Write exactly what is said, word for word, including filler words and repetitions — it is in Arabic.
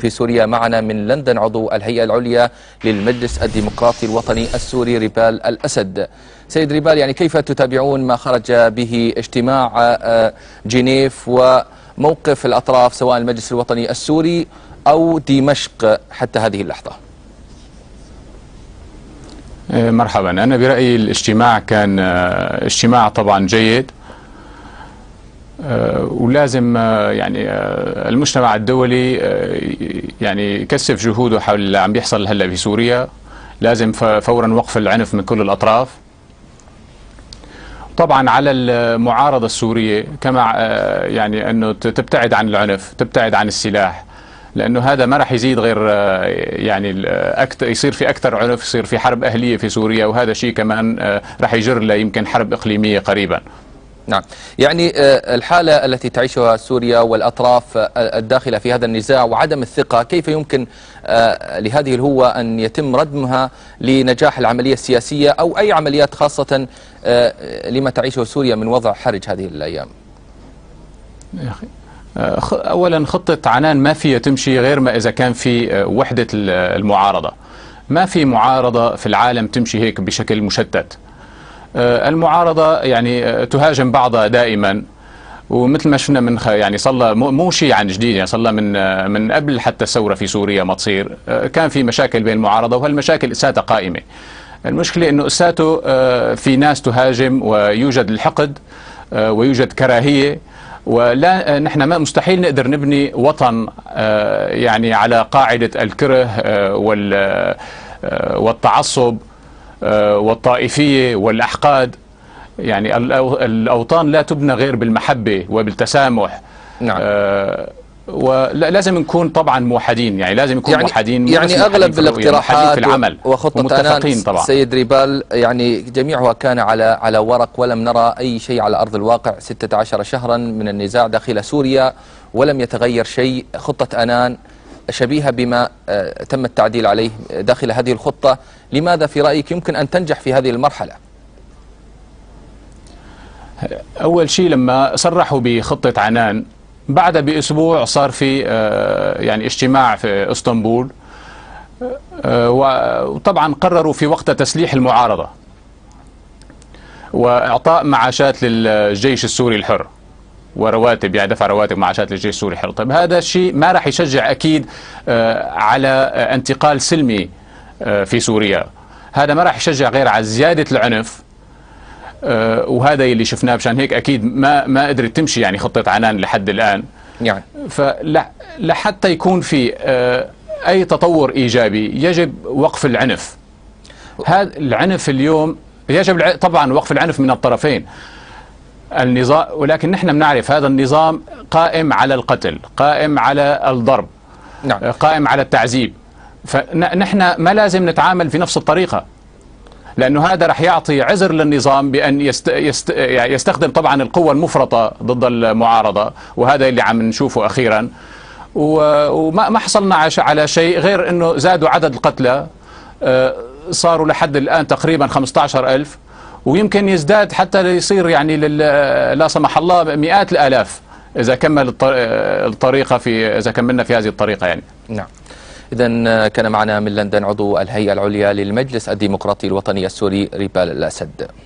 في سوريا. معنا من لندن عضو الهيئة العليا للمجلس الديمقراطي الوطني السوري ريبال الأسد. سيد ريبال، يعني كيف تتابعون ما خرج به اجتماع جنيف وموقف الأطراف سواء المجلس الوطني السوري أو دمشق حتى هذه اللحظة؟ مرحبا. أنا برأيي الاجتماع كان اجتماع طبعا جيد، ولازم يعني المجتمع الدولي يعني يكثف جهوده حول اللي عم بيحصل هلا في سوريا. لازم فورا وقف العنف من كل الأطراف. طبعا على المعارضة السورية كما يعني أنه تبتعد عن العنف، تبتعد عن السلاح، لأنه هذا ما راح يزيد غير يعني أكتر، يصير في أكثر عنف، يصير في حرب أهلية في سوريا، وهذا شيء كمان راح يجر له يمكن حرب إقليمية قريبا. نعم، يعني الحالة التي تعيشها سوريا والأطراف الداخلة في هذا النزاع وعدم الثقة، كيف يمكن لهذه الهوة أن يتم ردمها لنجاح العملية السياسية أو أي عمليات، خاصة لما تعيشه سوريا من وضع حرج هذه الأيام؟ يا أخي، أولا خطة عنان ما فيها تمشي غير ما إذا كان في وحدة المعارضة. ما في معارضة في العالم تمشي هيك بشكل مشتت. المعارضة يعني تهاجم بعضها دائما، ومثل ما شفنا من يعني صلى مو شيء عن جديد، يعني صلى من من قبل حتى الثورة في سوريا ما تصير كان في مشاكل بين المعارضة، وهالمشاكل اساتها قائمة. المشكلة انه اساته في ناس تهاجم، ويوجد الحقد ويوجد كراهية، ولا نحن ما مستحيل نقدر نبني وطن يعني على قاعدة الكره والتعصب والطائفية والأحقاد. يعني الأوطان لا تبنى غير بالمحبة وبالتسامح. نعم. آه ولازم نكون طبعا موحدين، يعني لازم نكون يعني موحدين، يعني أغلب الاقتراحات في العمل وخطة عنان طبعا. سيد ريبال يعني جميعها كان على على ورق، ولم نرى أي شيء على أرض الواقع. ستة عشر شهرا من النزاع داخل سوريا ولم يتغير شيء. خطة عنان شبيهة بما تم التعديل عليه داخل هذه الخطة، لماذا في رأيك يمكن أن تنجح في هذه المرحلة؟ أول شيء لما صرحوا بخطة عنان، بعد بأسبوع صار في يعني اجتماع في اسطنبول، وطبعا قرروا في وقت تسليح المعارضة وإعطاء معاشات للجيش السوري الحر ورواتب، يعني دفع رواتب معاشات للجيش السوري الحر. طيب هذا الشيء ما راح يشجع أكيد على انتقال سلمي في سوريا. هذا ما راح يشجع غير على زيادة العنف، وهذا اللي شفناه. بشان هيك أكيد ما ما قدرت تمشي يعني خطة عنان لحد الآن. يعني فلحتى يكون في أي تطور إيجابي يجب وقف العنف. هذا العنف اليوم يجب طبعا وقف العنف من الطرفين النظام، ولكن نحن بنعرف هذا النظام قائم على القتل، قائم على الضرب. نعم. قائم على التعذيب. فنحن ما لازم نتعامل في نفس الطريقة، لأنه هذا رح يعطي عذر للنظام بأن يست يست يستخدم طبعا القوة المفرطة ضد المعارضة، وهذا اللي عم نشوفه أخيرا. وما حصلنا على شيء غير أنه زادوا عدد القتلى، صاروا لحد الآن تقريبا خمسة عشر ألف، ويمكن يزداد حتى يصير يعني لا سمح الله مئات الآلاف إذا كمل الطريقة في إذا كملنا في هذه الطريقة يعني. نعم. إذن كان معنا من لندن عضو الهيئة العليا للمجلس الديمقراطي الوطني السوري ريبال الأسد.